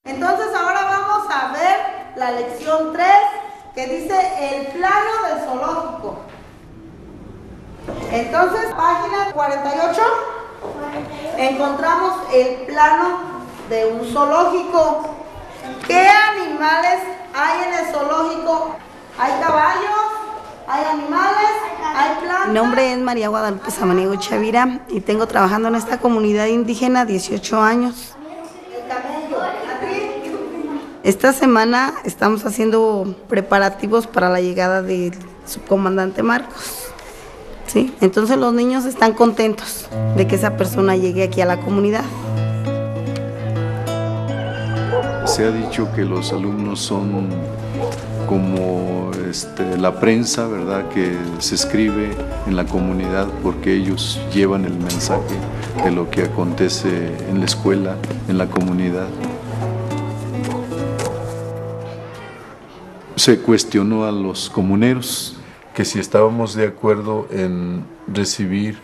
Entonces ahora vamos a ver la lección 3 que dice el plano del zoológico. Entonces, página 48, encontramos el plano de un zoológico. ¿Qué animales hay en el zoológico? ¿Hay caballos? ¿Hay animales? ¿Hay plantas? Mi nombre es María Guadalupe Samaniego Chavira y tengo trabajando en esta comunidad indígena 18 años. El camello. ¿A ti? Esta semana estamos haciendo preparativos para la llegada del subcomandante Marcos. ¿Sí? Entonces los niños están contentos de que esa persona llegue aquí a la comunidad. Se ha dicho que los alumnos son como la prensa, ¿verdad?, que se escribe en la comunidad porque ellos llevan el mensaje de lo que acontece en la escuela, en la comunidad. Se cuestionó a los comuneros que si estábamos de acuerdo en recibir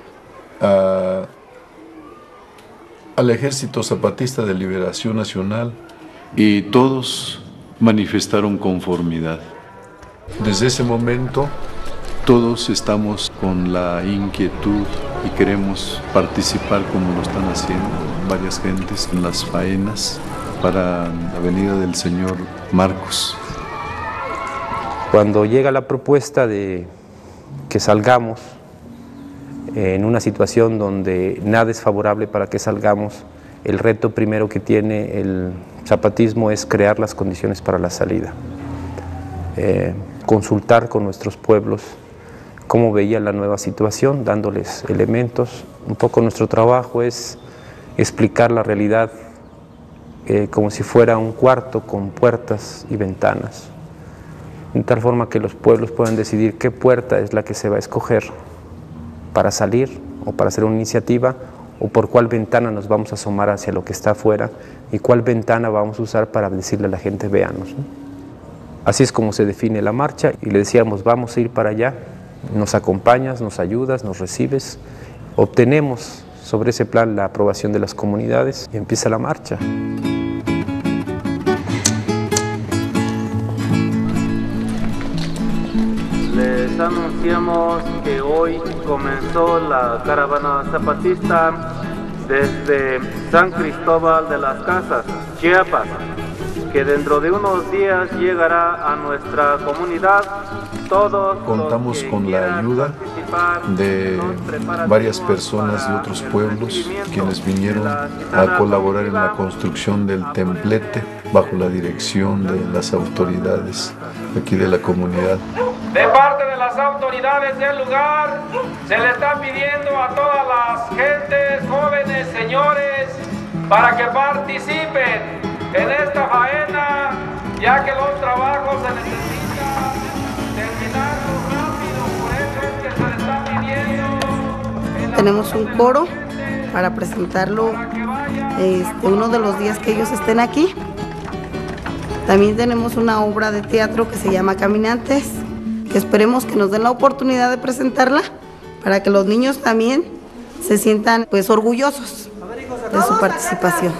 al Ejército Zapatista de Liberación Nacional, y todos manifestaron conformidad. Desde ese momento todos estamos con la inquietud y queremos participar como lo están haciendo varias gentes en las faenas para la venida del señor Marcos. Cuando llega la propuesta de que salgamos en una situación donde nada es favorable para que salgamos, el reto primero que tiene el zapatismo es crear las condiciones para la salida. Consultar con nuestros pueblos cómo veían la nueva situación, dándoles elementos. Un poco nuestro trabajo es explicar la realidad como si fuera un cuarto con puertas y ventanas, de tal forma que los pueblos puedan decidir qué puerta es la que se va a escoger para salir o para hacer una iniciativa, o por cuál ventana nos vamos a asomar hacia lo que está afuera y cuál ventana vamos a usar para decirle a la gente, véanos, ¿no? Así es como se define la marcha y le decíamos, vamos a ir para allá, nos acompañas, nos ayudas, nos recibes, obtenemos sobre ese plan la aprobación de las comunidades y empieza la marcha. Les anunciamos que hoy comenzó la caravana zapatista desde San Cristóbal de las Casas, Chiapas, que dentro de unos días llegará a nuestra comunidad. Todos contamos con la ayuda de varias personas de otros pueblos quienes vinieron a colaborar en la construcción del templete bajo la dirección de las autoridades aquí de la comunidad. De parte de las autoridades del lugar, se le está pidiendo a todas las gentes, jóvenes, señores, para que participen en esta faena, ya que los trabajos se necesitan terminarlos rápido, por eso es que se le está pidiendo. Tenemos un coro para presentarlo uno de los días que ellos estén aquí. También tenemos una obra de teatro que se llama Caminantes, que esperemos que nos den la oportunidad de presentarla para que los niños también se sientan pues orgullosos de su participación.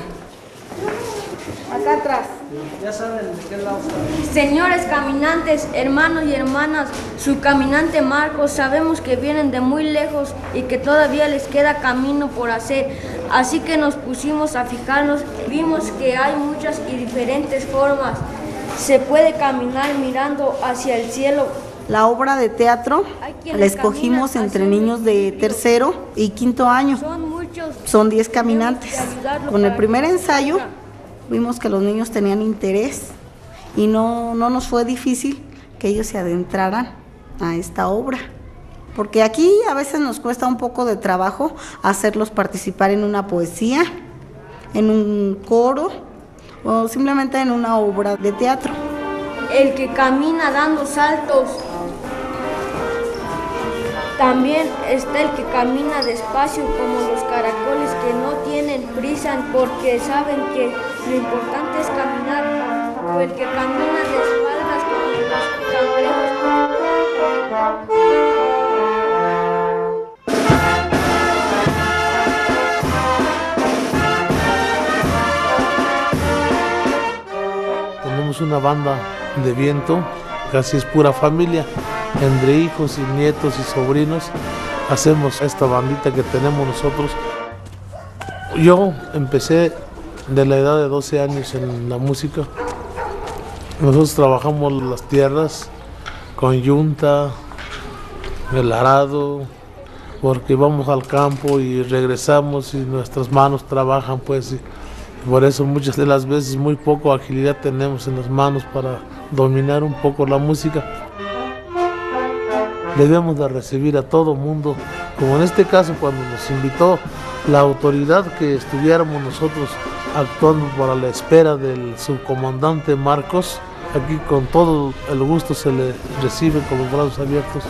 Acá atrás. Ya saben de qué lado están. Señores caminantes, hermanos y hermanas, su caminante Marcos, sabemos que vienen de muy lejos y que todavía les queda camino por hacer, así que nos pusimos a fijarnos, vimos que hay muchas y diferentes formas. Se puede caminar mirando hacia el cielo. La obra de teatro la escogimos entre niños de tercero y quinto año. Son 10 caminantes. Con el primer ensayo vimos que los niños tenían interés y no nos fue difícil que ellos se adentraran a esta obra. Porque aquí a veces nos cuesta un poco de trabajo hacerlos participar en una poesía, en un coro o simplemente en una obra de teatro. El que camina dando saltos. También está el que camina despacio como los caracoles que no tienen prisa porque saben que lo importante es caminar, o el que camina de espaldas como los cangrejos. tenemos una banda de viento, casi es pura familia, entre hijos y nietos y sobrinos, hacemos esta bandita que tenemos nosotros. Yo empecé de la edad de 12 años en la música. Nosotros trabajamos las tierras con yunta, el arado, porque vamos al campo y regresamos y nuestras manos trabajan, pues, y por eso muchas de las veces muy poco agilidad tenemos en las manos para dominar un poco la música. Debemos de recibir a todo mundo, como en este caso cuando nos invitó la autoridad que estuviéramos nosotros actuando para la espera del subcomandante Marcos. Aquí con todo el gusto se le recibe con los brazos abiertos.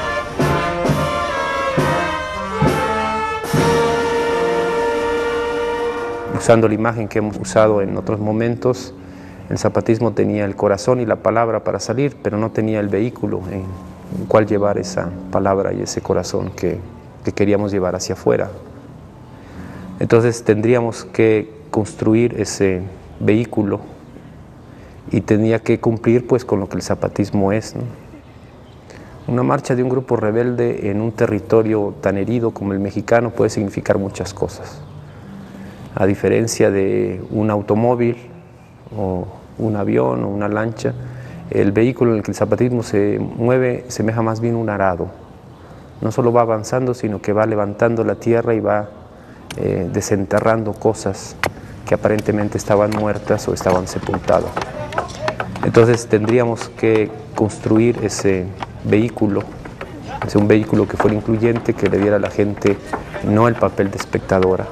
Usando la imagen que hemos usado en otros momentos, el zapatismo tenía el corazón y la palabra para salir, pero no tenía el vehículo en cual llevar esa palabra y ese corazón que queríamos llevar hacia afuera. Entonces tendríamos que construir ese vehículo y tenía que cumplir pues con lo que el zapatismo es, ¿no? Una marcha de un grupo rebelde en un territorio tan herido como el mexicano puede significar muchas cosas. A diferencia de un automóvil o un avión o una lancha, el vehículo en el que el zapatismo se mueve semeja más bien un arado. No solo va avanzando, sino que va levantando la tierra y va desenterrando cosas que aparentemente estaban muertas o estaban sepultadas. Entonces tendríamos que construir ese vehículo, un vehículo que fuera incluyente, que le diera a la gente no el papel de espectadora.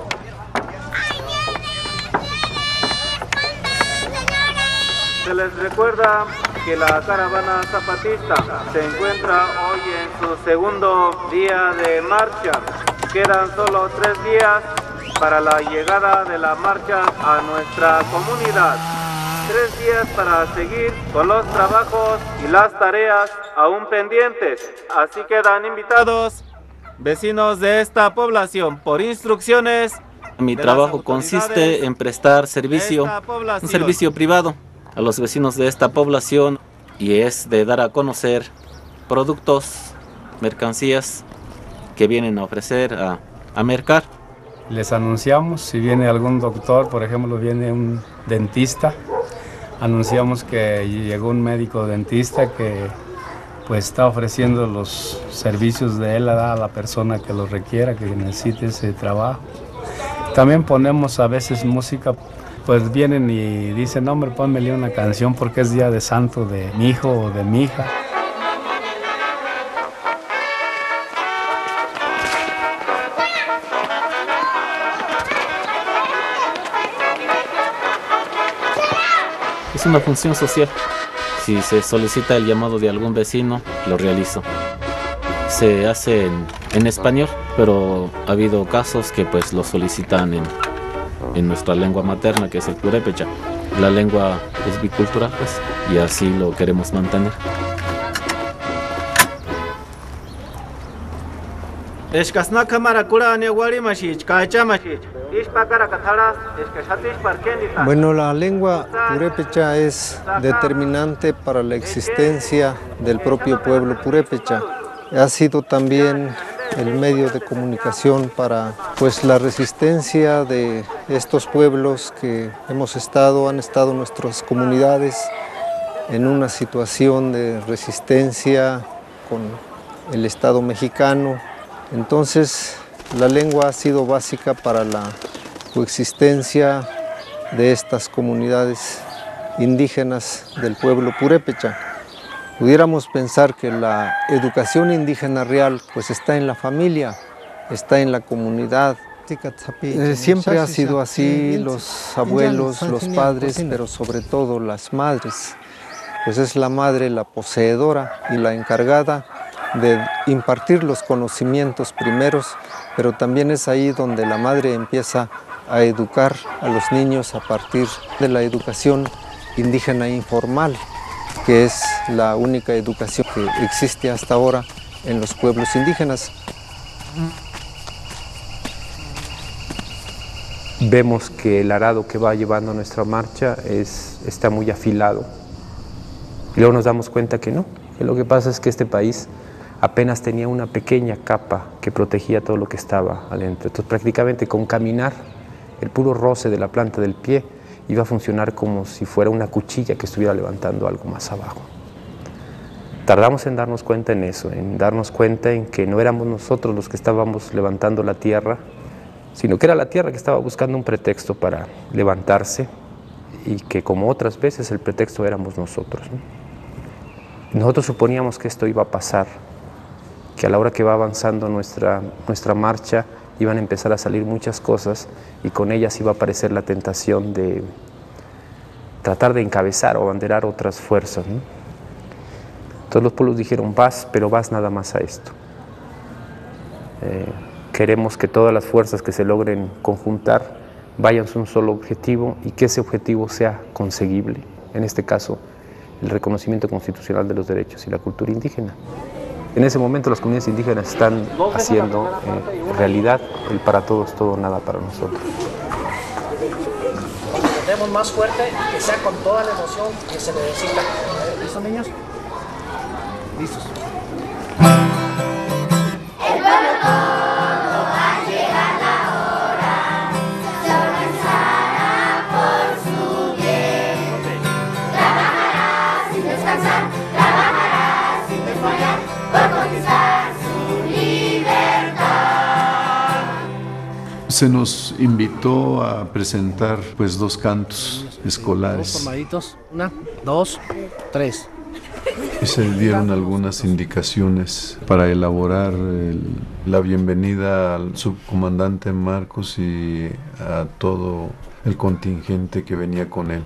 Se les recuerda que la caravana zapatista se encuentra hoy en su segundo día de marcha. Quedan solo 3 días para la llegada de la marcha a nuestra comunidad. 3 días para seguir con los trabajos y las tareas aún pendientes. Así quedan invitados vecinos de esta población por instrucciones. Mi trabajo consiste en prestar servicio, un servicio privado a los vecinos de esta población, y es de dar a conocer productos, mercancías que vienen a ofrecer a mercar. Les anunciamos si viene algún doctor, por ejemplo viene un dentista, anunciamos que llegó un médico dentista que pues está ofreciendo los servicios de él a la persona que lo requiera, que necesite ese trabajo. También ponemos a veces música, pues vienen y dicen, hombre, pónmele una canción porque es día de santo de mi hijo o de mi hija. Es una función social. Si se solicita el llamado de algún vecino, lo realizo. Se hace en español, pero ha habido casos que pues lo solicitan en nuestra lengua materna, que es el purépecha. La lengua es bicultural, pues, y así lo queremos mantener. Bueno, la lengua purépecha es determinante para la existencia del propio pueblo purépecha. Ha sido también el medio de comunicación para pues la resistencia de estos pueblos que han estado nuestras comunidades en una situación de resistencia con el Estado mexicano. Entonces la lengua ha sido básica para la coexistencia de estas comunidades indígenas del pueblo purépecha. Pudiéramos pensar que la educación indígena real pues está en la familia, está en la comunidad. Siempre ha sido así, los abuelos, los padres, pero sobre todo las madres. Pues es la madre la poseedora y la encargada de impartir los conocimientos primeros, pero también es ahí donde la madre empieza a educar a los niños a partir de la educación indígena informal, que es la única educación que existe hasta ahora en los pueblos indígenas. Vemos que el arado que va llevando nuestra marcha está muy afilado. Y luego nos damos cuenta que no, que lo que pasa es que este país apenas tenía una pequeña capa que protegía todo lo que estaba adentro. Entonces prácticamente con caminar, el puro roce de la planta del pie iba a funcionar como si fuera una cuchilla que estuviera levantando algo más abajo. Tardamos en darnos cuenta en eso, en darnos cuenta en que no éramos nosotros los que estábamos levantando la tierra, sino que era la tierra que estaba buscando un pretexto para levantarse y que como otras veces el pretexto éramos nosotros, ¿no? Nosotros suponíamos que esto iba a pasar, que a la hora que va avanzando nuestra marcha iban a empezar a salir muchas cosas y con ellas iba a aparecer la tentación de tratar de encabezar o abanderar otras fuerzas, ¿no? Todos los pueblos dijeron, vas, pero vas nada más a esto. Queremos que todas las fuerzas que se logren conjuntar vayan a un solo objetivo y que ese objetivo sea conseguible. En este caso, el reconocimiento constitucional de los derechos y la cultura indígena. En ese momento las comunidades indígenas están haciendo realidad el para todos, todo, nada para nosotros. Demos más fuerte, que sea con toda la emoción que se necesita. ¿Listos, niños? Listos. Se nos invitó a presentar pues 2 cantos escolares. 2 formaditos, 1, 2, 3. Y se dieron algunas indicaciones para elaborar la bienvenida al subcomandante Marcos y a todo el contingente que venía con él.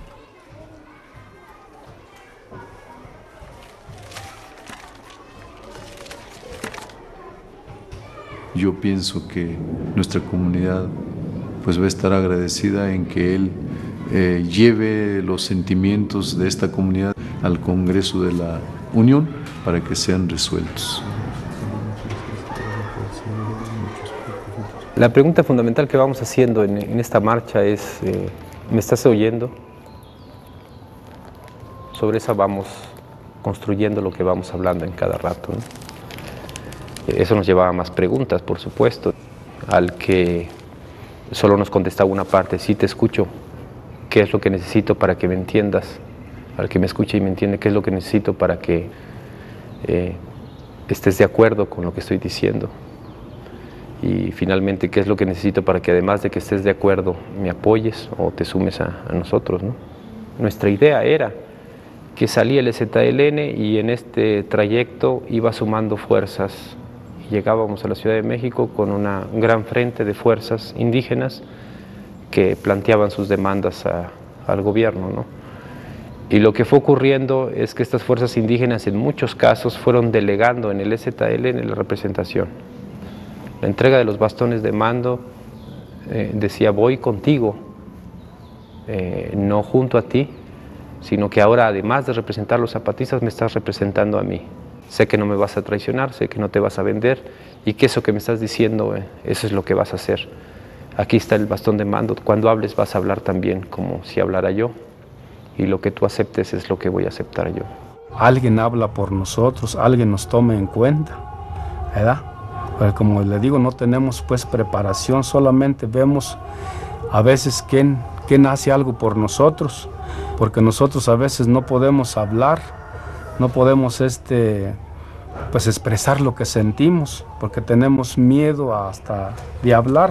Yo pienso que nuestra comunidad pues va a estar agradecida en que él lleve los sentimientos de esta comunidad al Congreso de la Unión para que sean resueltos. La pregunta fundamental que vamos haciendo en esta marcha es, ¿me estás oyendo? Sobre esa vamos construyendo lo que vamos hablando en cada rato, ¿no? Eso nos llevaba a más preguntas, por supuesto, al que solo nos contestaba una parte, sí te escucho, ¿qué es lo que necesito para que me entiendas? Al que me escuche y me entiende, ¿qué es lo que necesito para que estés de acuerdo con lo que estoy diciendo? Y finalmente, ¿qué es lo que necesito para que además de que estés de acuerdo, me apoyes o te sumes a nosotros, ¿no? Nuestra idea era que salía el EZLN y en este trayecto iba sumando fuerzas. Llegábamos a la Ciudad de México con una gran frente de fuerzas indígenas que planteaban sus demandas al gobierno, ¿no? Y lo que fue ocurriendo es que estas fuerzas indígenas en muchos casos fueron delegando en el EZLN la representación. La entrega de los bastones de mando decía voy contigo, no junto a ti, sino que ahora además de representar a los zapatistas me estás representando a mí. Sé que no me vas a traicionar, sé que no te vas a vender y que eso que me estás diciendo, eso es lo que vas a hacer. Aquí está el bastón de mando, cuando hables vas a hablar también como si hablara yo y lo que tú aceptes es lo que voy a aceptar yo. Alguien habla por nosotros, alguien nos tome en cuenta, ¿verdad? Pero como le digo, no tenemos pues preparación, solamente vemos a veces quién hace algo por nosotros, porque nosotros a veces no podemos hablar, no podemos pues expresar lo que sentimos, porque tenemos miedo hasta de hablar.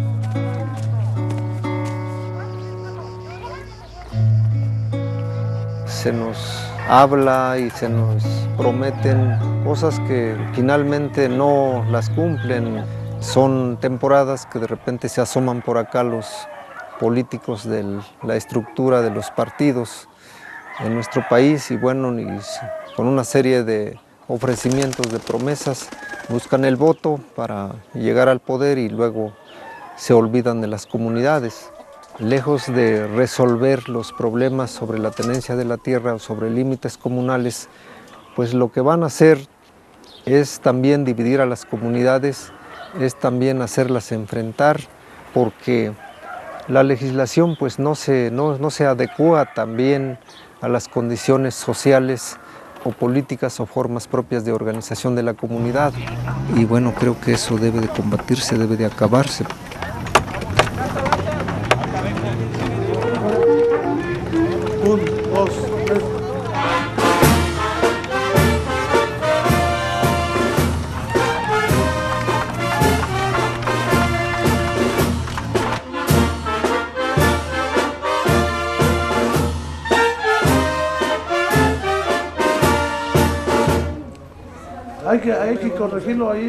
Se nos habla y se nos prometen cosas que finalmente no las cumplen. Son temporadas que de repente se asoman por acá los políticos de la estructura de los partidos en nuestro país y bueno, y con una serie de ofrecimientos, de promesas, buscan el voto para llegar al poder y luego se olvidan de las comunidades. Lejos de resolver los problemas sobre la tenencia de la tierra o sobre límites comunales, pues lo que van a hacer es también dividir a las comunidades, es también hacerlas enfrentar, porque la legislación pues no se adecua también a las condiciones sociales o políticas o formas propias de organización de la comunidad. Y bueno, creo que eso debe de combatirse, debe de acabarse. Un, dos, tres. Hay que corregirlo ahí.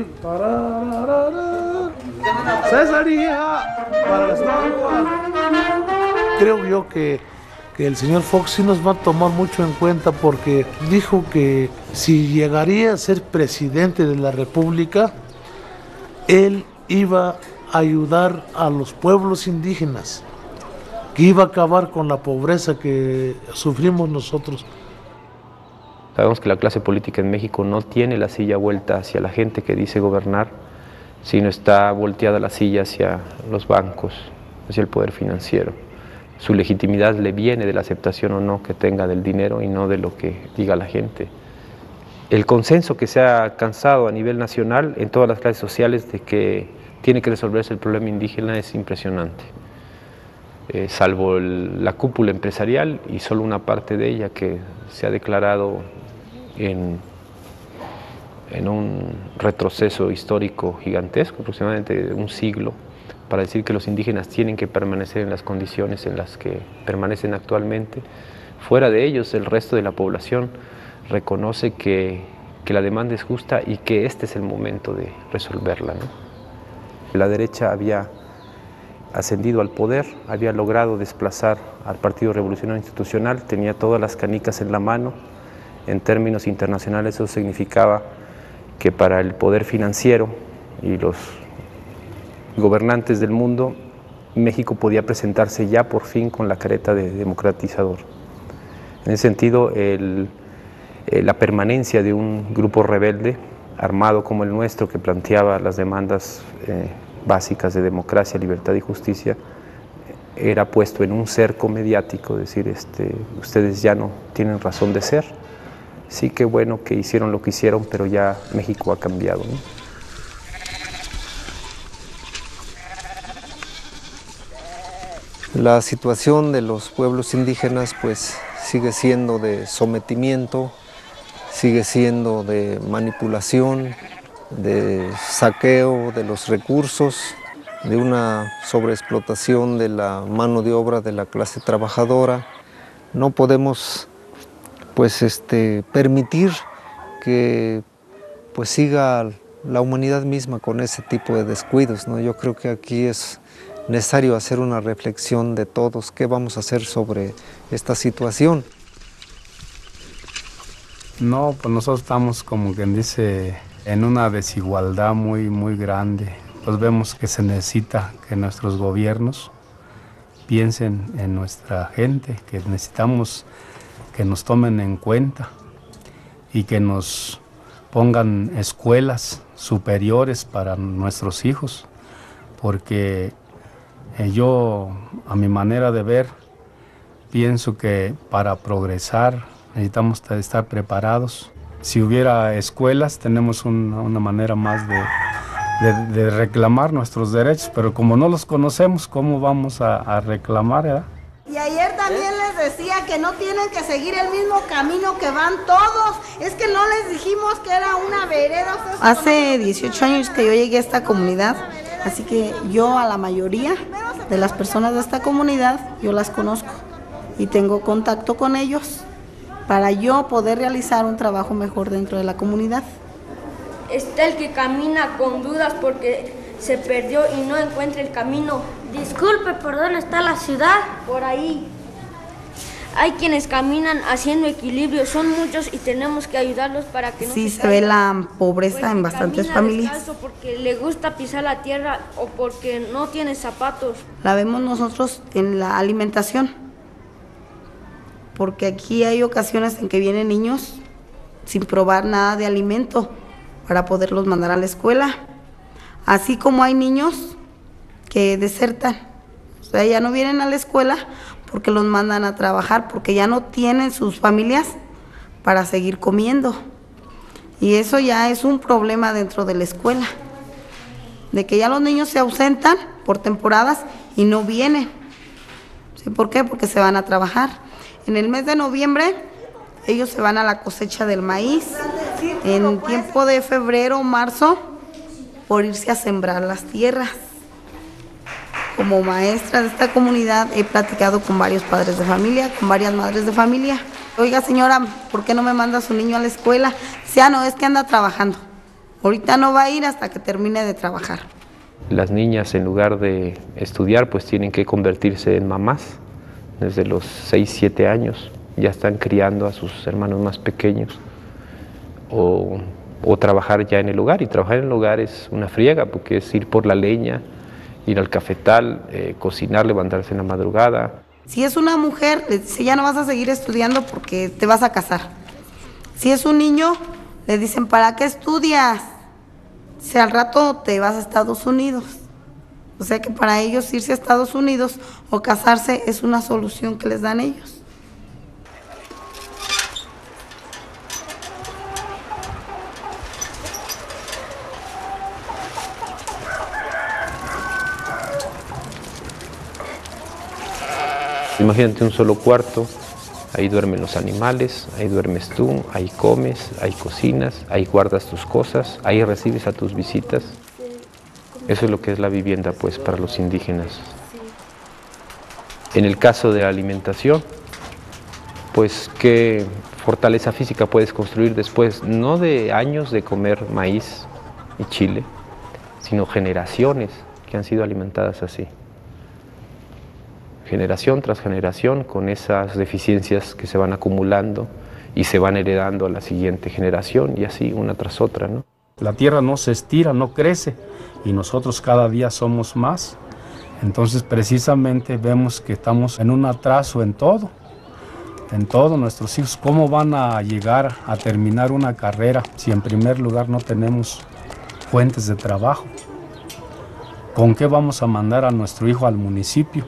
Cesaría para las aguas. Creo yo que el señor Fox sí nos va a tomar mucho en cuenta, porque dijo que si llegaría a ser presidente de la República, él iba a ayudar a los pueblos indígenas, que iba a acabar con la pobreza que sufrimos nosotros. Sabemos que la clase política en México no tiene la silla vuelta hacia la gente que dice gobernar, sino está volteada la silla hacia los bancos, hacia el poder financiero. Su legitimidad le viene de la aceptación o no que tenga del dinero y no de lo que diga la gente. El consenso que se ha alcanzado a nivel nacional en todas las clases sociales de que tiene que resolverse el problema indígena es impresionante. Salvo la cúpula empresarial y solo una parte de ella que se ha declarado en un retroceso histórico gigantesco, aproximadamente un siglo, para decir que los indígenas tienen que permanecer en las condiciones en las que permanecen actualmente. Fuera de ellos, el resto de la población reconoce que la demanda es justa y que este es el momento de resolverla, ¿no? La derecha había ascendido al poder, había logrado desplazar al Partido Revolucionario Institucional, tenía todas las canicas en la mano. En términos internacionales eso significaba que para el poder financiero y los gobernantes del mundo, México podía presentarse ya por fin con la careta de democratizador. En ese sentido, la permanencia de un grupo rebelde, armado como el nuestro, que planteaba las demandas básicas de democracia, libertad y justicia, era puesto en un cerco mediático, decir, ustedes ya no tienen razón de ser. Sí, qué bueno que hicieron lo que hicieron, pero ya México ha cambiado, ¿no? La situación de los pueblos indígenas pues sigue siendo de sometimiento, sigue siendo de manipulación, de saqueo de los recursos, de una sobreexplotación de la mano de obra de la clase trabajadora. No podemos pues permitir que pues siga la humanidad misma con ese tipo de descuidos, ¿no? Yo creo que aquí es necesario hacer una reflexión de todos, qué vamos a hacer sobre esta situación. No, pues nosotros estamos, como quien dice, en una desigualdad muy grande. Pues vemos que se necesita que nuestros gobiernos piensen en nuestra gente, que necesitamos que nos tomen en cuenta y que nos pongan escuelas superiores para nuestros hijos, porque yo, a mi manera de ver, pienso que para progresar necesitamos estar preparados. Si hubiera escuelas, tenemos una manera más de reclamar nuestros derechos, pero como no los conocemos, ¿cómo vamos a reclamar, verdad? Y ayer también les decía que no tienen que seguir el mismo camino que van todos. Es que no les dijimos que era una vereda. Hace 18 años que yo llegué a esta comunidad, así que yo a la mayoría de las personas de esta comunidad, yo las conozco y tengo contacto con ellos para yo poder realizar un trabajo mejor dentro de la comunidad. Está el que camina con dudas porque se perdió y no encuentra el camino. Disculpe, ¿por dónde está la ciudad? Por ahí. Hay quienes caminan haciendo equilibrio, son muchos y tenemos que ayudarlos para que no sí se ve la pobreza en bastantes familias. Descalzo porque le gusta pisar la tierra o porque no tiene zapatos. La vemos nosotros en la alimentación, porque aquí hay ocasiones en que vienen niños sin probar nada de alimento para poderlos mandar a la escuela, así como hay niños que desertan, o sea, ya no vienen a la escuela porque los mandan a trabajar, porque ya no tienen sus familias para seguir comiendo. Y eso ya es un problema dentro de la escuela, de que ya los niños se ausentan por temporadas y no vienen. ¿Sí? ¿Por qué? Porque se van a trabajar. En el mes de noviembre ellos se van a la cosecha del maíz, en tiempo de febrero o marzo, por irse a sembrar las tierras. Como maestra de esta comunidad he platicado con varios padres de familia, con varias madres de familia. Oiga señora, ¿por qué no me manda a su niño a la escuela? No, es que anda trabajando. Ahorita no va a ir hasta que termine de trabajar. Las niñas, en lugar de estudiar, pues tienen que convertirse en mamás. Desde los 6, 7 años ya están criando a sus hermanos más pequeños. O trabajar ya en el hogar. Y trabajar en el hogar es una friega, porque es ir por la leña, ir al cafetal, cocinar, levantarse en la madrugada. Si es una mujer, le dice, ya no vas a seguir estudiando porque te vas a casar. Si es un niño, le dicen, ¿para qué estudias? Si al rato te vas a Estados Unidos. O sea que para ellos irse a Estados Unidos o casarse es una solución que les dan ellos. Imagínate un solo cuarto, ahí duermen los animales, ahí duermes tú, ahí comes, ahí cocinas, ahí guardas tus cosas, ahí recibes a tus visitas. Eso es lo que es la vivienda, pues, para los indígenas. En el caso de la alimentación, pues, ¿qué fortaleza física puedes construir después? No de años de comer maíz y chile, sino generaciones que han sido alimentadas así. Generación tras generación, con esas deficiencias que se van acumulando y se van heredando a la siguiente generación, y así una tras otra, ¿no? La tierra no se estira, no crece, y nosotros cada día somos más. Entonces, precisamente vemos que estamos en un atraso en todo. Nuestros hijos, ¿cómo van a llegar a terminar una carrera si en primer lugar no tenemos fuentes de trabajo? ¿Con qué vamos a mandar a nuestro hijo al municipio?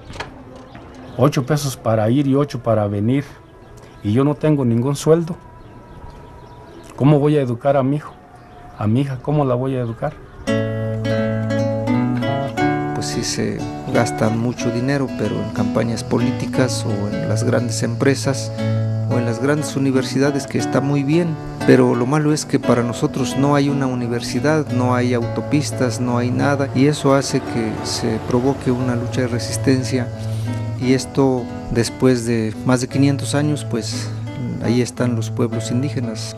8 pesos para ir y 8 para venir, y yo no tengo ningún sueldo. ¿Cómo voy a educar a mi hijo? A mi hija, ¿cómo la voy a educar? Pues sí se gasta mucho dinero, pero en campañas políticas o en las grandes empresas o en las grandes universidades, que está muy bien, pero lo malo es que para nosotros no hay una universidad, no hay autopistas, no hay nada, y eso hace que se provoque una lucha de resistencia. Y esto, después de más de 500 años, pues ahí están los pueblos indígenas.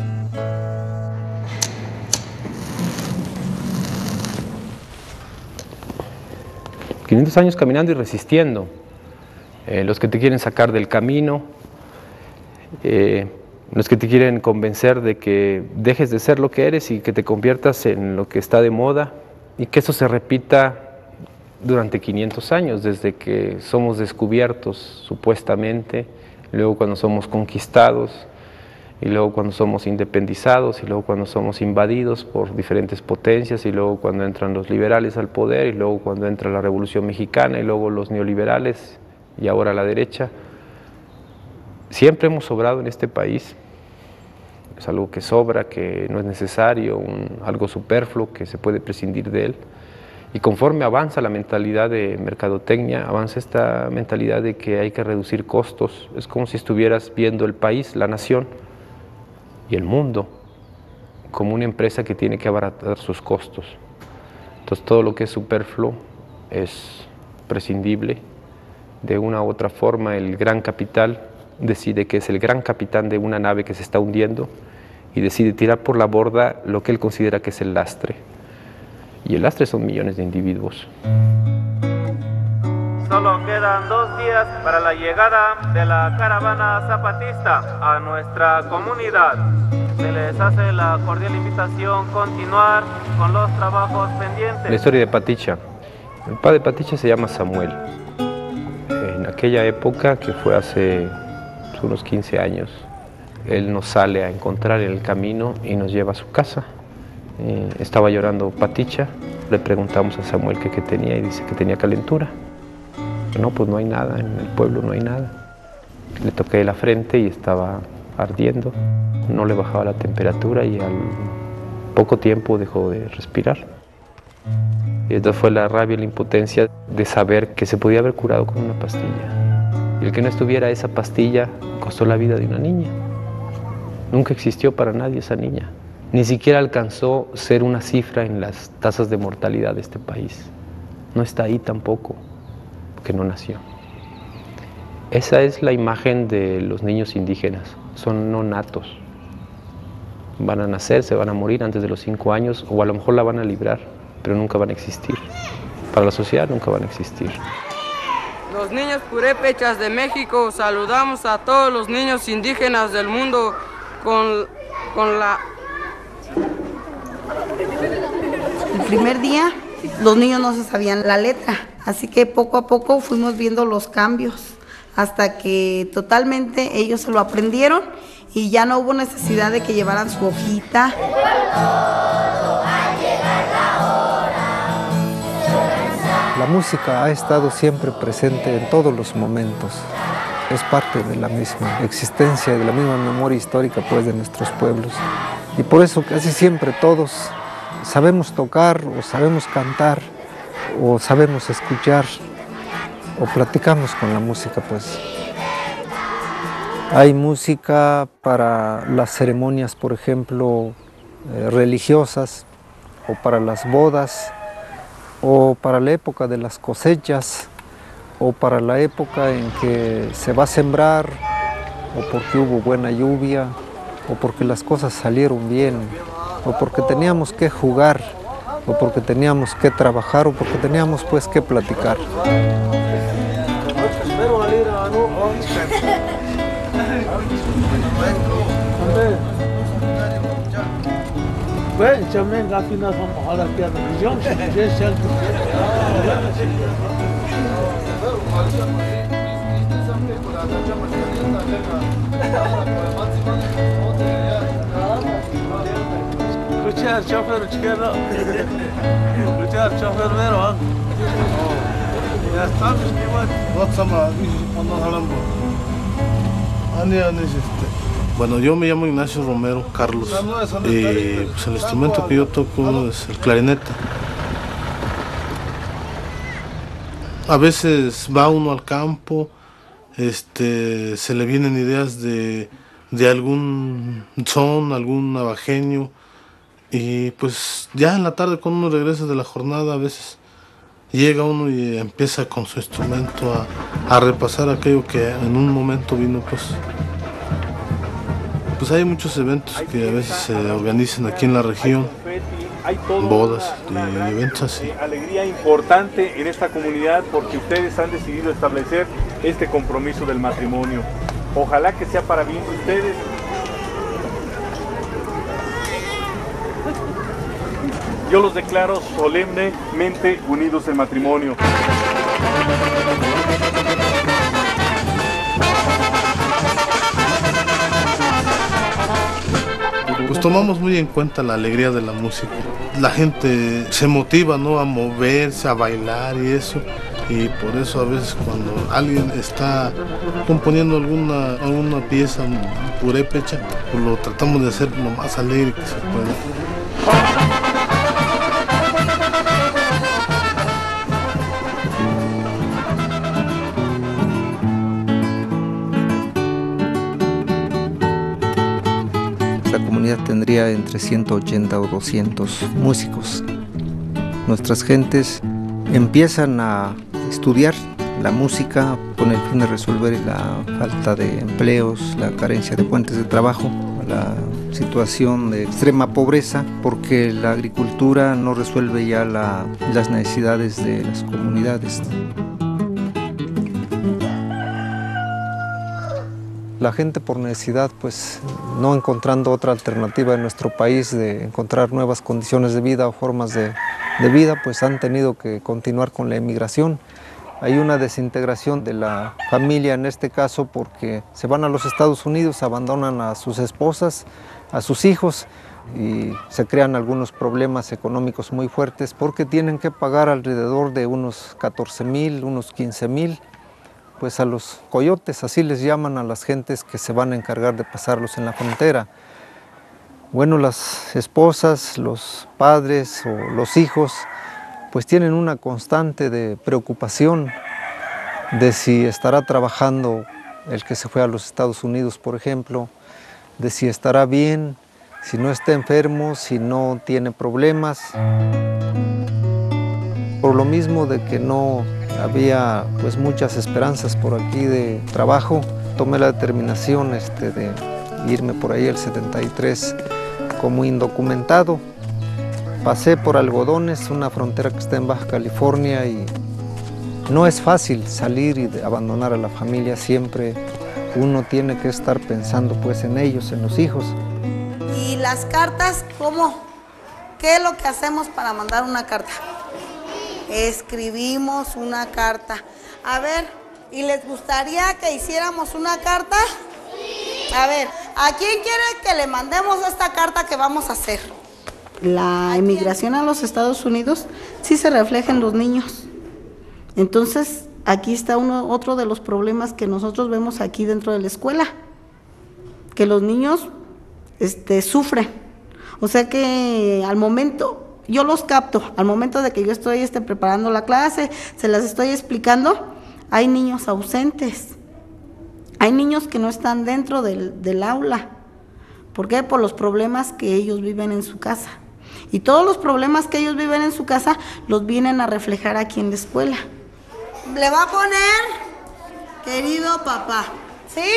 ...500 años caminando y resistiendo. Los que te quieren sacar del camino, los que te quieren convencer de que dejes de ser lo que eres y que te conviertas en lo que está de moda, y que eso se repita durante 500 años, desde que somos descubiertos supuestamente, luego cuando somos conquistados, y luego cuando somos independizados, y luego cuando somos invadidos por diferentes potencias, y luego cuando entran los liberales al poder, y luego cuando entra la Revolución Mexicana, y luego los neoliberales, y ahora la derecha. Siempre hemos sobrado en este país. Es algo que sobra, que no es necesario, algo superfluo, que se puede prescindir de él. Y conforme avanza la mentalidad de mercadotecnia, avanza esta mentalidad de que hay que reducir costos. Es como si estuvieras viendo el país, la nación y el mundo como una empresa que tiene que abaratar sus costos. Entonces todo lo que es superfluo es prescindible. De una u otra forma el gran capital decide que es el gran capitán de una nave que se está hundiendo y decide tirar por la borda lo que él considera que es el lastre. Y el lastre son millones de individuos. Solo quedan 2 días para la llegada de la caravana zapatista a nuestra comunidad. Se les hace la cordial invitación a continuar con los trabajos pendientes. La historia de Paticha. El padre de Paticha se llama Samuel. En aquella época, que fue hace unos 15 años, él nos sale a encontrar en el camino y nos lleva a su casa. Estaba llorando Paticha, le preguntamos a Samuel qué tenía y dice que tenía calentura. No, pues no hay nada, en el pueblo no hay nada. Le toqué la frente y estaba ardiendo, no le bajaba la temperatura y al poco tiempo dejó de respirar. Y esta fue la rabia y la impotencia de saber que se podía haber curado con una pastilla. Y el que no estuviera esa pastilla costó la vida de una niña. Nunca existió para nadie esa niña. Ni siquiera alcanzó ser una cifra en las tasas de mortalidad de este país. No está ahí tampoco, porque no nació. Esa es la imagen de los niños indígenas. Son no natos. Van a nacer, se van a morir antes de los 5 años, o a lo mejor la van a librar, pero nunca van a existir. Para la sociedad nunca van a existir. Los niños purépechas de México saludamos a todos los niños indígenas del mundo con la... El primer día los niños no se sabían la letra, así que poco a poco fuimos viendo los cambios, hasta que totalmente ellos se lo aprendieron y ya no hubo necesidad de que llevaran su hojita. La música ha estado siempre presente en todos los momentos. Es parte de la misma existencia y de la misma memoria histórica, pues, de nuestros pueblos. Y por eso casi siempre todos sabemos tocar, o sabemos cantar, o sabemos escuchar, o platicamos con la música, pues. Hay música para las ceremonias, por ejemplo, religiosas, o para las bodas, o para la época de las cosechas, o para la época en que se va a sembrar, o porque hubo buena lluvia, o porque las cosas salieron bien, o porque teníamos que jugar, o porque teníamos que trabajar, o porque teníamos pues que platicar. Bueno, yo me llamo Ignacio Romero Carlos. Pues el instrumento que yo toco es el clarinete. A veces va uno al campo, se le vienen ideas de algún son, algún navajeño, y pues ya en la tarde cuando uno regresa de la jornada a veces llega uno y empieza con su instrumento a repasar aquello que en un momento vino, pues hay muchos eventos que a veces se organizan aquí en la región, bodas y eventos así. Alegría importante en esta comunidad porque ustedes han decidido establecer este compromiso del matrimonio. Ojalá que sea para bien de ustedes. Yo los declaro solemnemente unidos en matrimonio. Pues tomamos muy en cuenta la alegría de la música. La gente se motiva, ¿no?, a moverse, a bailar y eso. Y por eso a veces cuando alguien está componiendo alguna pieza purépecha, pues lo tratamos de hacer lo más alegre que se pueda. La comunidad tendría entre 180 o 200 músicos. Nuestras gentes empiezan a estudiar la música con el fin de resolver la falta de empleos, la carencia de fuentes de trabajo, la situación de extrema pobreza, porque la agricultura no resuelve ya las necesidades de las comunidades. La gente por necesidad, pues no encontrando otra alternativa en nuestro país de encontrar nuevas condiciones de vida o formas de vida, pues han tenido que continuar con la emigración. Hay una desintegración de la familia en este caso porque se van a los Estados Unidos, abandonan a sus esposas, a sus hijos y se crean algunos problemas económicos muy fuertes porque tienen que pagar alrededor de unos 14,000, unos 15,000 pues a los coyotes, así les llaman a las gentes que se van a encargar de pasarlos en la frontera. Bueno, las esposas, los padres o los hijos, pues tienen una constante de preocupación de si estará trabajando el que se fue a los Estados Unidos, por ejemplo, de si estará bien, si no está enfermo, si no tiene problemas. Por lo mismo de que no había pues muchas esperanzas por aquí de trabajo, tomé la determinación de irme por ahí el 73 como indocumentado. Pasé por Algodones, una frontera que está en Baja California, y no es fácil salir y abandonar a la familia. Siempre uno tiene que estar pensando pues en ellos, en los hijos. ¿Y las cartas cómo? ¿Qué es lo que hacemos para mandar una carta? Escribimos una carta. A ver, ¿y les gustaría que hiciéramos una carta? Sí. A ver, ¿a quién quiere que le mandemos esta carta que vamos a hacer? La emigración a los Estados Unidos sí se refleja en los niños. Entonces, aquí está otro de los problemas que nosotros vemos aquí dentro de la escuela, que los niños sufren. O sea que al momento, yo los capto, al momento de que yo estoy preparando la clase, se las estoy explicando, hay niños ausentes, hay niños que no están dentro del aula. ¿Por qué? Por los problemas que ellos viven en su casa. Y todos los problemas que ellos viven en su casa los vienen a reflejar aquí en la escuela. Le va a poner, querido papá, ¿sí?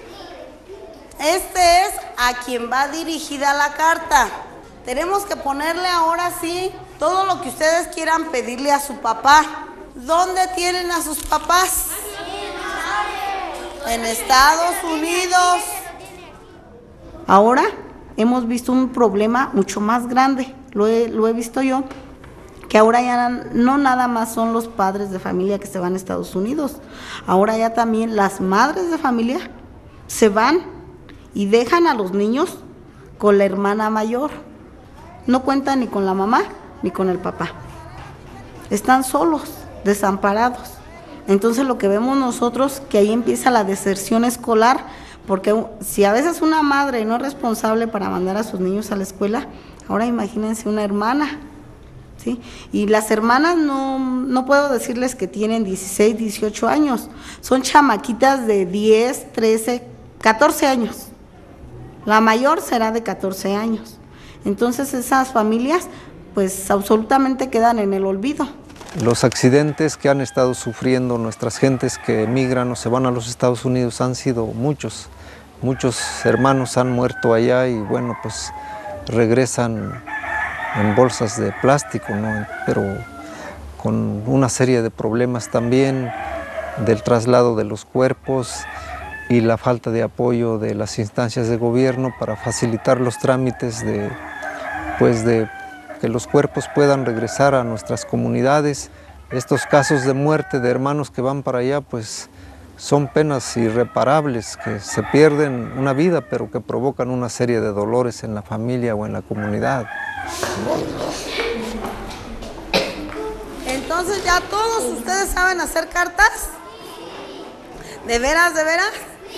Este es a quien va dirigida la carta. Tenemos que ponerle ahora sí todo lo que ustedes quieran pedirle a su papá. ¿Dónde tienen a sus papás? En Estados Unidos. Ahora hemos visto un problema mucho más grande, lo he visto yo, que ahora ya no nada más son los padres de familia que se van a Estados Unidos, ahora ya también las madres de familia se van y dejan a los niños con la hermana mayor. No cuentan ni con la mamá ni con el papá. Están solos, desamparados. Entonces lo que vemos nosotros, que ahí empieza la deserción escolar, porque si a veces una madre no es responsable para mandar a sus niños a la escuela, ahora imagínense una hermana, ¿sí? Y las hermanas no puedo decirles que tienen 16, 18 años, son chamaquitas de 10, 13, 14 años. La mayor será de 14 años. Entonces esas familias pues absolutamente quedan en el olvido. Los accidentes que han estado sufriendo nuestras gentes que emigran o se van a los Estados Unidos han sido muchos. Muchos hermanos han muerto allá y bueno, pues regresan en bolsas de plástico, ¿no? Pero con una serie de problemas también del traslado de los cuerpos y la falta de apoyo de las instancias de gobierno para facilitar los trámites de que los cuerpos puedan regresar a nuestras comunidades. Estos casos de muerte de hermanos que van para allá, pues son penas irreparables, que se pierden una vida, pero que provocan una serie de dolores en la familia o en la comunidad. Entonces, ¿ya todos ustedes saben hacer cartas? ¿De veras, de veras?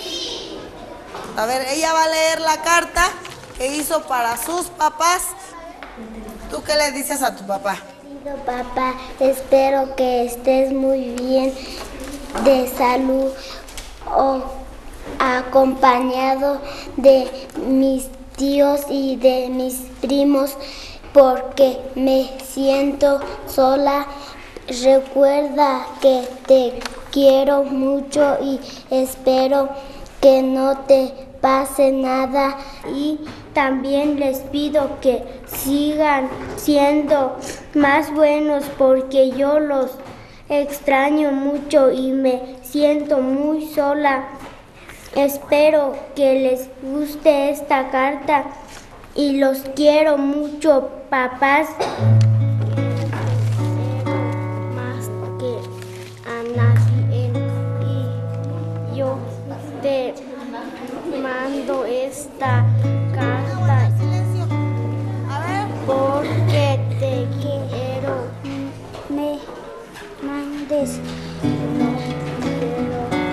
A ver, ella va a leer la carta que hizo para sus papás. ¿Tú qué le dices a tu papá? Papá, espero que estés muy bien de salud o acompañado de mis tíos y de mis primos porque me siento sola. Recuerda que te quiero mucho y espero que no te pase nada, y también les pido que sigan siendo más buenos porque yo los extraño mucho y me siento muy sola. Espero que les guste esta carta y los quiero mucho, papás. Más que a nadie, y yo te mando esta carta porque te quiero. Me mandes, no quiero.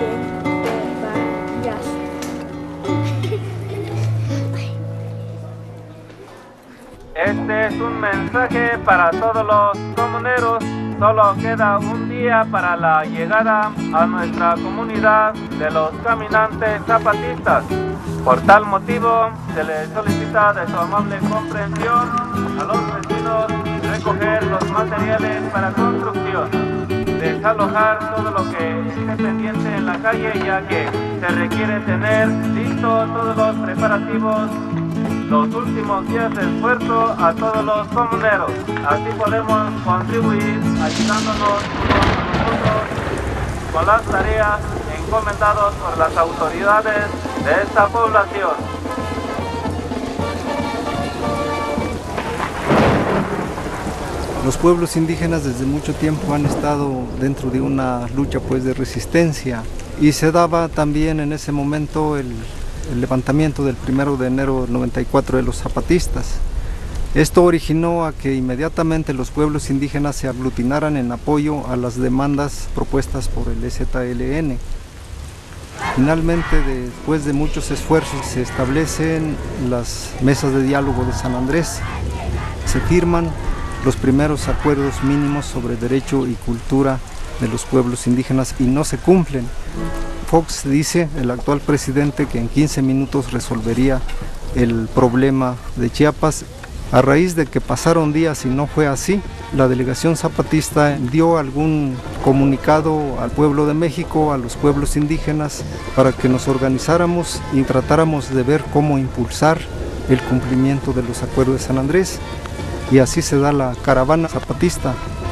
para todos los comuneros, solo queda un día para la llegada a nuestra comunidad de los caminantes zapatistas. Por tal motivo, se les solicita de su amable comprensión a los vecinos recoger los materiales para construcción, desalojar todo lo que esté pendiente en la calle, ya que se requiere tener listos todos los preparativos, los últimos días de esfuerzo a todos los comuneros. Así podemos contribuir ayudándonos unos a nosotros con las tareas encomendadas por las autoridades de esta población. Los pueblos indígenas desde mucho tiempo han estado dentro de una lucha pues de resistencia, y se daba también en ese momento el levantamiento del 1 de enero del 94 de los zapatistas. Esto originó a que inmediatamente los pueblos indígenas se aglutinaran en apoyo a las demandas propuestas por el EZLN. Finalmente, después de muchos esfuerzos, se establecen las mesas de diálogo de San Andrés. Se firman los primeros acuerdos mínimos sobre derecho y cultura de los pueblos indígenas y no se cumplen. Fox dice, el actual presidente, que en 15 minutos resolvería el problema de Chiapas. A raíz de que pasaron días y no fue así, la delegación zapatista dio algún comunicado al pueblo de México, a los pueblos indígenas, para que nos organizáramos y tratáramos de ver cómo impulsar el cumplimiento de los acuerdos de San Andrés. Y así se da la caravana zapatista.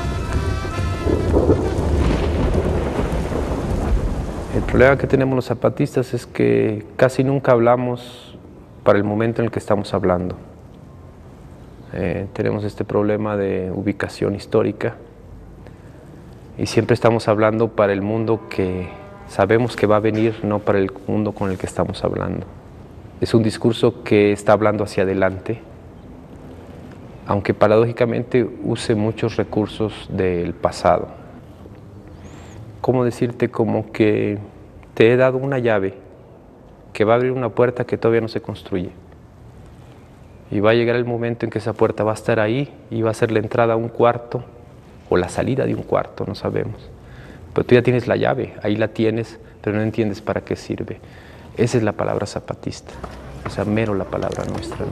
El problema que tenemos los zapatistas es que casi nunca hablamos para el momento en el que estamos hablando. Tenemos este problema de ubicación histórica y siempre estamos hablando para el mundo que sabemos que va a venir, no para el mundo con el que estamos hablando. Es un discurso que está hablando hacia adelante, aunque paradójicamente use muchos recursos del pasado. ¿Cómo decirte? Como que te he dado una llave que va a abrir una puerta que todavía no se construye. Y va a llegar el momento en que esa puerta va a estar ahí y va a ser la entrada a un cuarto o la salida de un cuarto, no sabemos. Pero tú ya tienes la llave, ahí la tienes, pero no entiendes para qué sirve. Esa es la palabra zapatista, o sea, mero la palabra nuestra, ¿no?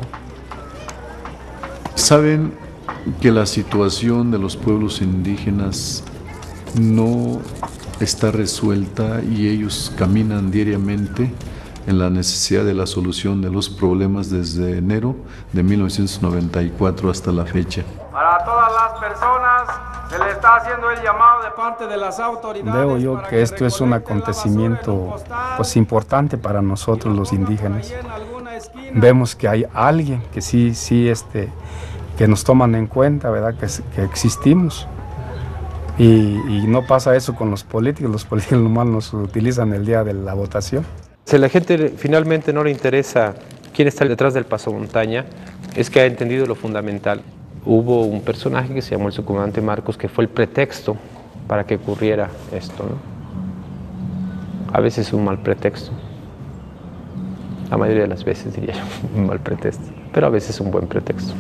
Saben que la situación de los pueblos indígenas no está resuelta y ellos caminan diariamente en la necesidad de la solución de los problemas desde enero de 1994 hasta la fecha. Para todas las personas se le está haciendo el llamado de parte de las autoridades. Veo yo que esto es un acontecimiento pues importante para nosotros los indígenas. Vemos que hay alguien que sí que nos toman en cuenta, ¿verdad? Que existimos. Y no pasa eso con los políticos nomás nos utilizan el día de la votación. Si a la gente finalmente no le interesa quién está detrás del pasamontaña, es que ha entendido lo fundamental. Hubo un personaje que se llamó el subcomandante Marcos, que fue el pretexto para que ocurriera esto, ¿no? A veces es un mal pretexto. La mayoría de las veces diría yo, un mal pretexto, pero a veces es un buen pretexto.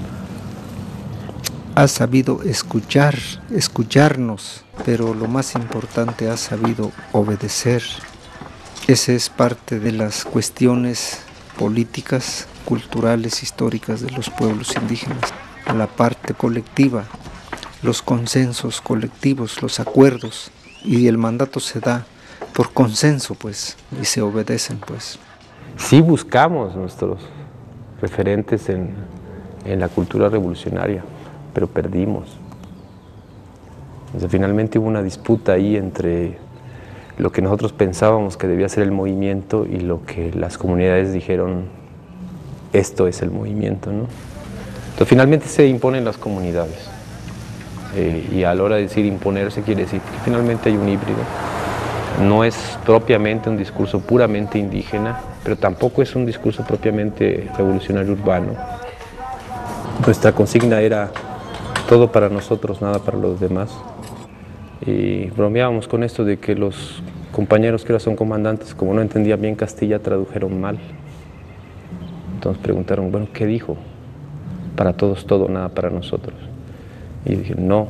Ha sabido escucharnos, pero lo más importante, ha sabido obedecer. Esa es parte de las cuestiones políticas, culturales, históricas de los pueblos indígenas. La parte colectiva, los consensos colectivos, los acuerdos, y el mandato se da por consenso, pues, y se obedecen, pues. Sí buscamos nuestros referentes en la cultura revolucionaria, pero perdimos. O sea, finalmente hubo una disputa ahí entre lo que nosotros pensábamos que debía ser el movimiento y lo que las comunidades dijeron, esto es el movimiento, ¿no? Entonces finalmente se imponen las comunidades. Y a la hora de decir imponerse quiere decir que finalmente hay un híbrido. No es propiamente un discurso puramente indígena, pero tampoco es un discurso propiamente revolucionario urbano. Nuestra consigna era todo para nosotros, nada para los demás. Y bromeábamos con esto de que los compañeros que ahora son comandantes, como no entendían bien Castilla, tradujeron mal. Entonces preguntaron, bueno, ¿qué dijo? Para todos todo, nada para nosotros. Y dije, no,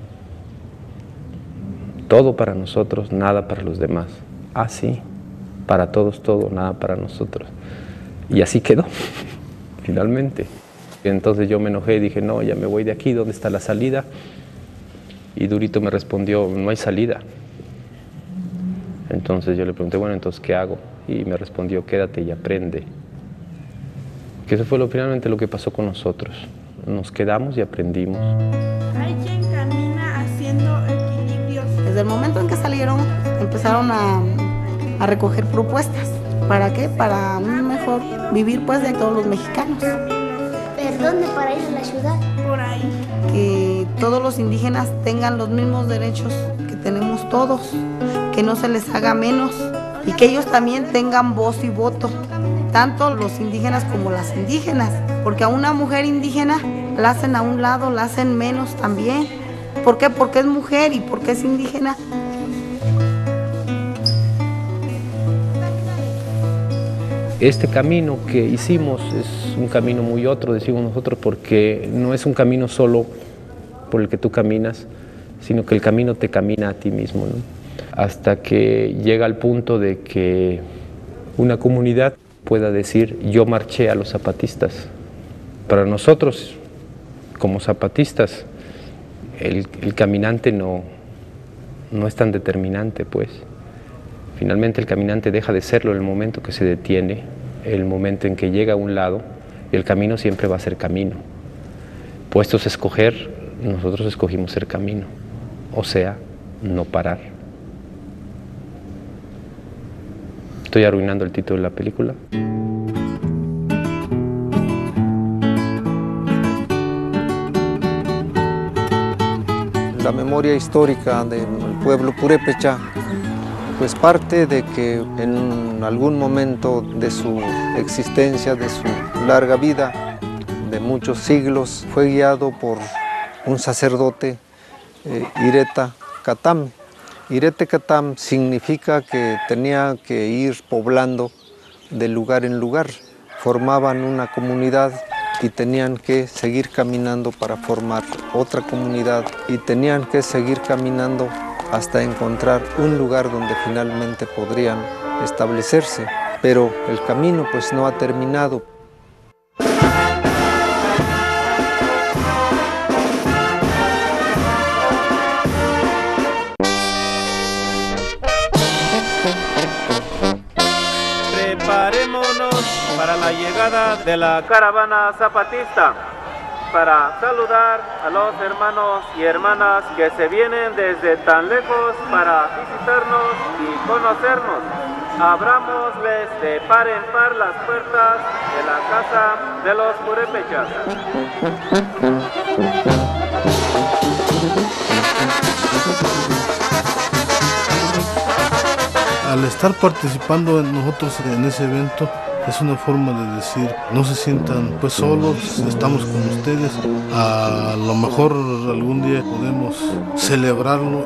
todo para nosotros, nada para los demás. Ah, sí, para todos todo, nada para nosotros. Y así quedó, finalmente. Entonces yo me enojé y dije, no, ya me voy de aquí, ¿dónde está la salida? Y Durito me respondió, no hay salida. Entonces yo le pregunté, bueno, entonces ¿qué hago? Y me respondió, quédate y aprende. Que eso fue finalmente lo que pasó con nosotros. Nos quedamos y aprendimos. Hay quien camina haciendo equilibrios. Desde el momento en que salieron, empezaron a recoger propuestas. ¿Para qué? Para un mejor vivir pues de todos los mexicanos. ¿Pero dónde para ir a la ciudad? Por ahí. Que todos los indígenas tengan los mismos derechos que tenemos todos, que no se les haga menos y que ellos también tengan voz y voto, tanto los indígenas como las indígenas, porque a una mujer indígena la hacen a un lado, la hacen menos también. ¿Por qué? Porque es mujer y porque es indígena. Este camino que hicimos es un camino muy otro, decimos nosotros, porque no es un camino solo por el que tú caminas, sino que el camino te camina a ti mismo, ¿no? Hasta que llega al punto de que una comunidad pueda decir, yo marché a los zapatistas. Para nosotros, como zapatistas, el caminante no es tan determinante, pues. Finalmente el caminante deja de serlo en el momento que se detiene, el momento en que llega a un lado, y el camino siempre va a ser camino. Puestos a escoger, nosotros escogimos ser camino, o sea, no parar. ¿Estoy arruinando el título de la película? La memoria histórica del pueblo purépecha pues parte de que en algún momento de su existencia, de su larga vida, de muchos siglos, fue guiado por un sacerdote, Ireta Catam. Irete Catam significa que tenía que ir poblando de lugar en lugar. Formaban una comunidad y tenían que seguir caminando para formar otra comunidad y tenían que seguir caminando hasta encontrar un lugar donde finalmente podrían establecerse. Pero el camino pues no ha terminado. Preparémonos para la llegada de la caravana zapatista, para saludar a los hermanos y hermanas que se vienen desde tan lejos para visitarnos y conocernos. Abrámosles de par en par las puertas de la casa de los purépechas. Al estar participando nosotros en ese evento, es una forma de decir, no se sientan pues solos, estamos con ustedes, a lo mejor algún día podemos celebrarlo.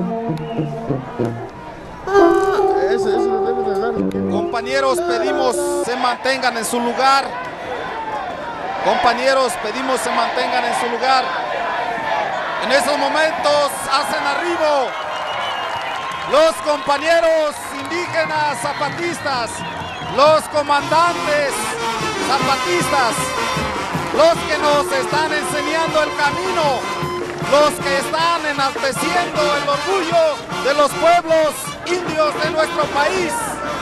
Compañeros, pedimos se mantengan en su lugar. Compañeros, pedimos se mantengan en su lugar. En esos momentos hacen arribo los compañeros indígenas zapatistas, los comandantes zapatistas, los que nos están enseñando el camino, los que están enalteciendo el orgullo de los pueblos indios de nuestro país.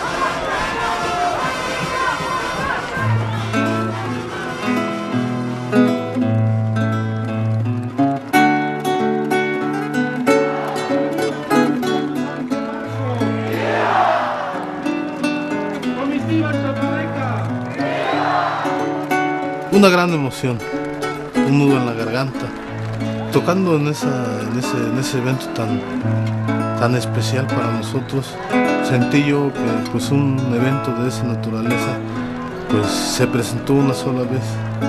Una gran emoción, un nudo en la garganta, tocando en ese evento tan especial para nosotros. Sentí yo que pues un evento de esa naturaleza pues se presentó una sola vez.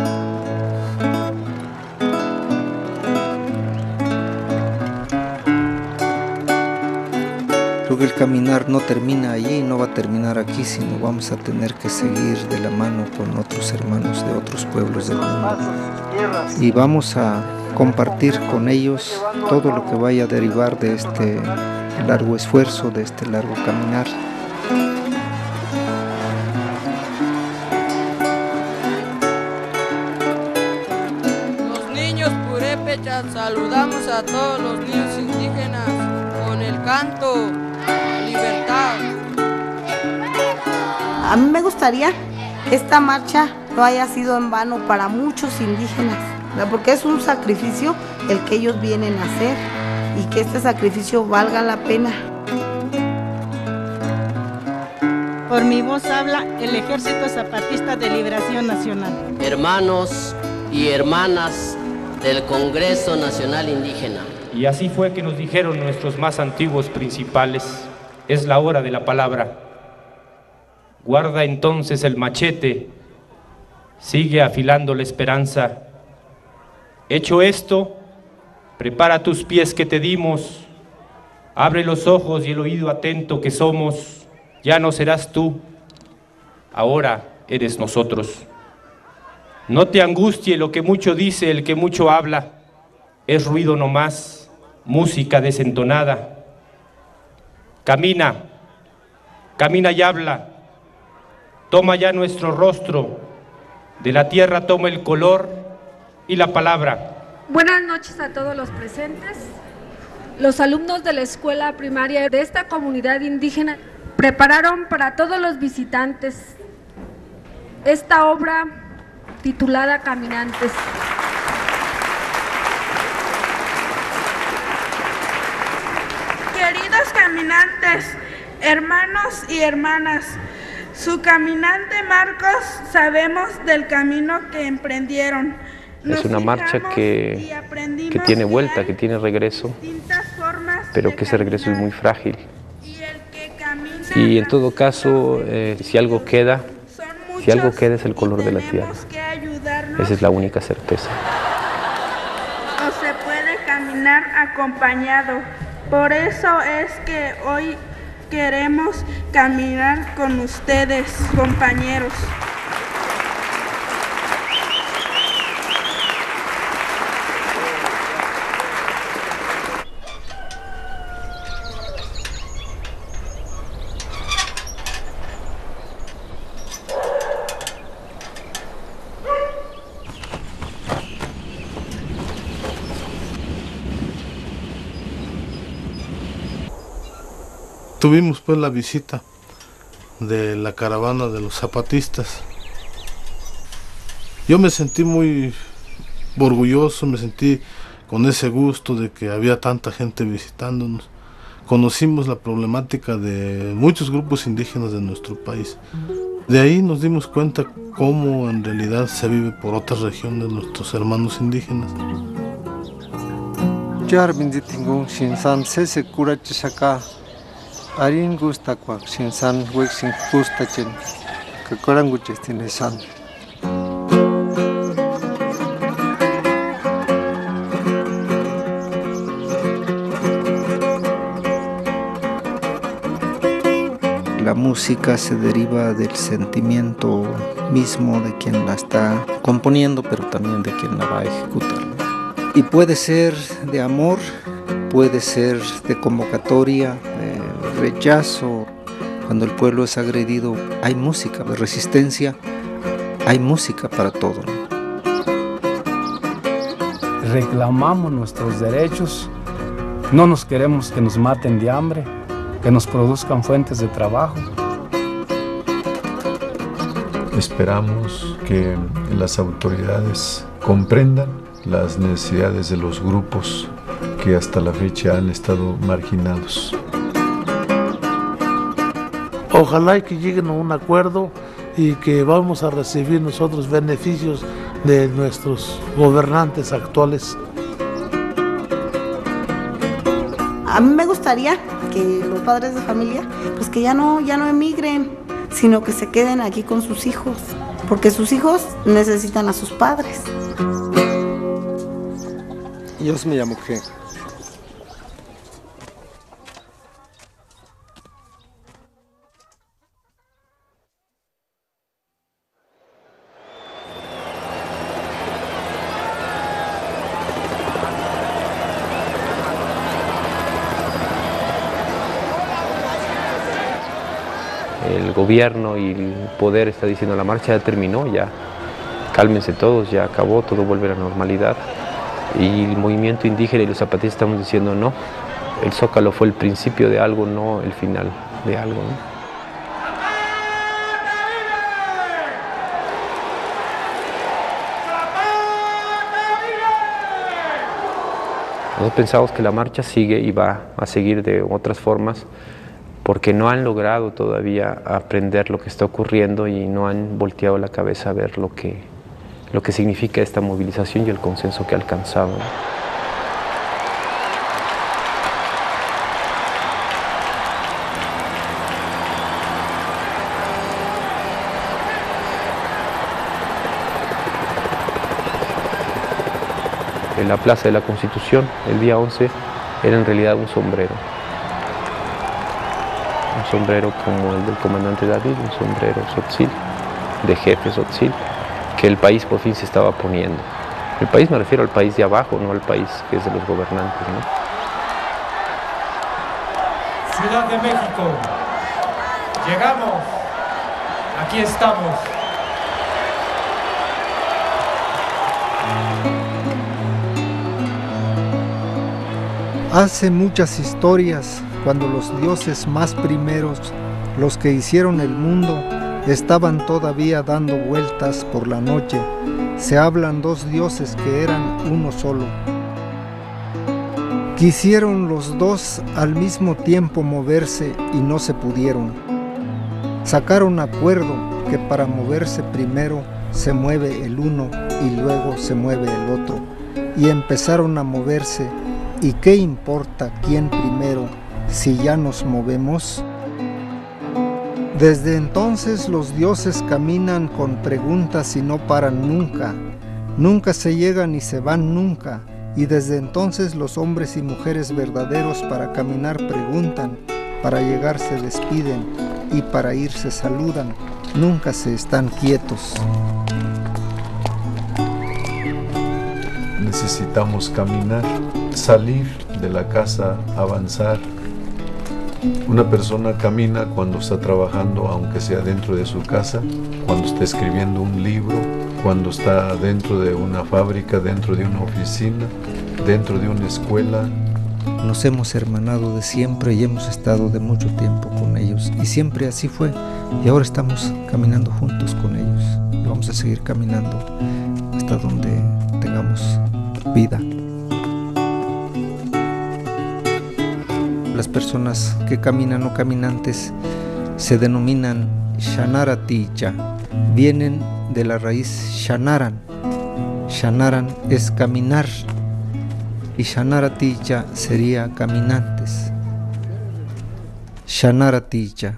Creo que el caminar no termina allí, no va a terminar aquí, sino vamos a tener que seguir de la mano con otros hermanos de otros pueblos del mundo. Y vamos a compartir con ellos todo lo que vaya a derivar de este largo esfuerzo, de este largo caminar. Los niños purépechas saludamos a todos los niños indígenas con el canto Libertad. A mí me gustaría que esta marcha no haya sido en vano para muchos indígenas, ¿verdad? Porque es un sacrificio el que ellos vienen a hacer y que este sacrificio valga la pena. Por mi voz habla el Ejército Zapatista de Liberación Nacional. Hermanos y hermanas del Congreso Nacional Indígena. Y así fue que nos dijeron nuestros más antiguos principales: es la hora de la palabra. Guarda entonces el machete, sigue afilando la esperanza. Hecho esto, prepara tus pies que te dimos, abre los ojos y el oído atento que somos. Ya no serás tú, ahora eres nosotros. No te angustie lo que mucho dice el que mucho habla, es ruido nomás, música desentonada. Camina, camina y habla, toma ya nuestro rostro, de la tierra toma el color y la palabra. Buenas noches a todos los presentes. Los alumnos de la escuela primaria de esta comunidad indígena prepararon para todos los visitantes esta obra titulada Caminantes. Queridos caminantes, hermanos y hermanas, su caminante Marcos, sabemos del camino que emprendieron. Es una marcha que tiene vuelta, que tiene regreso, pero que ese regreso es muy frágil. Y en todo caso, si algo queda es el color de la tierra. Esa es la única certeza. No se puede caminar acompañado. Por eso es que hoy queremos caminar con ustedes, compañeros. Tuvimos pues la visita de la caravana de los zapatistas. Yo me sentí muy orgulloso, me sentí con ese gusto de que había tanta gente visitándonos. Conocimos la problemática de muchos grupos indígenas de nuestro país. De ahí nos dimos cuenta cómo en realidad se vive por otras regiones de nuestros hermanos indígenas. Arin gusta kwak shinsan wexin gusta chen que coranguches tiene san. La música se deriva del sentimiento mismo de quien la está componiendo, pero también de quien la va a ejecutar. Y puede ser de amor, puede ser de convocatoria, de rechazo. Cuando el pueblo es agredido, hay música de resistencia, hay música para todo. Reclamamos nuestros derechos, no nos queremos que nos maten de hambre, que nos produzcan fuentes de trabajo. Esperamos que las autoridades comprendan las necesidades de los grupos que hasta la fecha han estado marginados. Ojalá y que lleguen a un acuerdo y que vamos a recibir nosotros beneficios de nuestros gobernantes actuales. A mí me gustaría que los padres de familia, pues que ya no emigren, sino que se queden aquí con sus hijos, porque sus hijos necesitan a sus padres. Yo me llamo G. el gobierno y el poder está diciendo la marcha ya terminó, ya cálmense todos, ya acabó, todo vuelve a la normalidad. Y el movimiento indígena y los zapatistas estamos diciendo no, el Zócalo fue el principio de algo, no el final de algo, ¿no? Nosotros pensamos que la marcha sigue y va a seguir de otras formas porque no han logrado todavía aprender lo que está ocurriendo y no han volteado la cabeza a ver lo que significa esta movilización y el consenso que ha alcanzado, ¿no? En la Plaza de la Constitución, el día 11, era en realidad un sombrero como el del comandante David, un sombrero Tzotzil, de jefe Tzotzil, que el país por fin se estaba poniendo. El país me refiero al país de abajo, no al país que es de los gobernantes, ¿no? Ciudad de México, llegamos, aquí estamos. Hace muchas historias, cuando los dioses más primeros, los que hicieron el mundo, estaban todavía dando vueltas por la noche, se hablan dos dioses que eran uno solo. Quisieron los dos al mismo tiempo moverse y no se pudieron. Sacaron acuerdo que para moverse primero se mueve el uno y luego se mueve el otro, y empezaron a moverse. ¿Y qué importa quién primero si ya nos movemos? Desde entonces los dioses caminan con preguntas y no paran nunca. Nunca se llegan ni se van nunca. Y desde entonces los hombres y mujeres verdaderos para caminar preguntan, para llegar se despiden y para ir se saludan. Nunca se están quietos. Necesitamos caminar, salir de la casa, avanzar. Una persona camina cuando está trabajando, aunque sea dentro de su casa, cuando está escribiendo un libro, cuando está dentro de una fábrica, dentro de una oficina, dentro de una escuela. Nos hemos hermanado de siempre y hemos estado de mucho tiempo con ellos. Y siempre así fue. Y ahora estamos caminando juntos con ellos. Y vamos a seguir caminando hasta donde tengamos vida. Las personas que caminan o caminantes se denominan Shanaratiya. Vienen de la raíz Shanaran. Shanaran es caminar y Shanaratiya sería caminantes. Shanaratiya.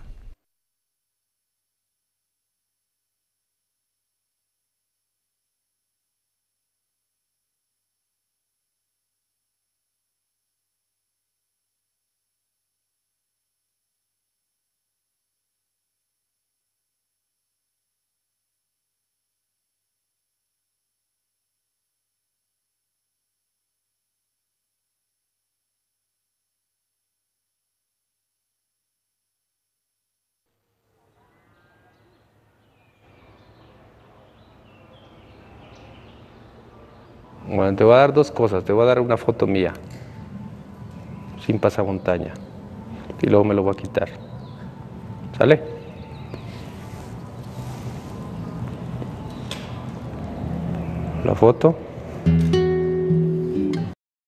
Bueno, te voy a dar dos cosas. Te voy a dar una foto mía, sin pasamontaña, y luego me lo voy a quitar. ¿Sale? La foto.